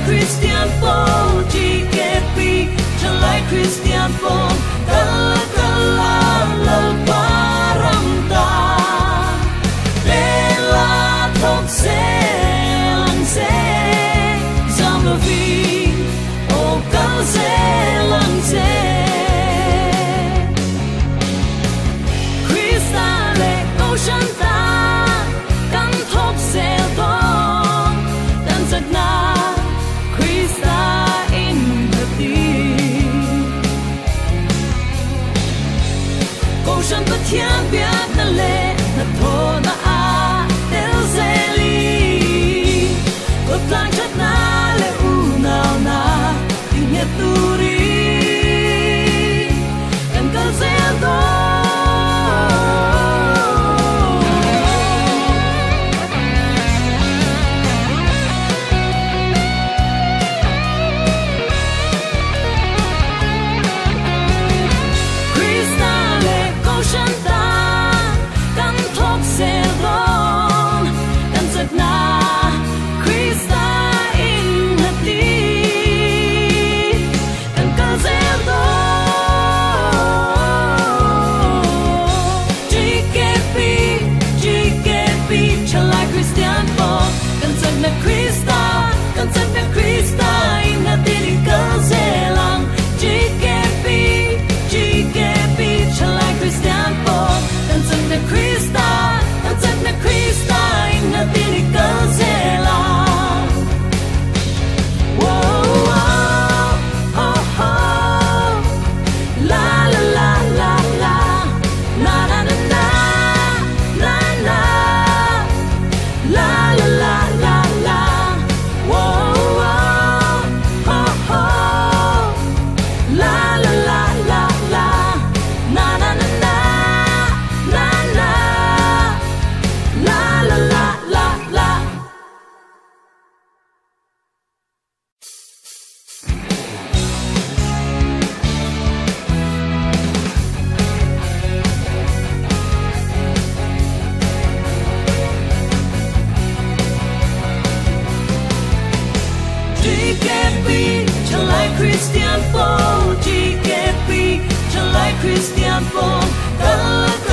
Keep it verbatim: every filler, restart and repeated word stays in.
Christian Paul G K P trở lại Christian Paul kala kala lal param ta bela thok se lang se zam lo vi o kal se lang se Christa le ocean ta kan thok se don dan giật na Christa in the deep ocean bất thiên biết na le na thô na a del zeli có plan chất na le u nào na tình nhật tu đi em cần dễ đó Christian Paul G K P trở lại Christian Paul